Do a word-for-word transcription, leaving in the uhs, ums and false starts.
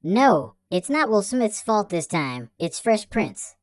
No, it's not Will Smith's fault this time. It's Fresh Prince.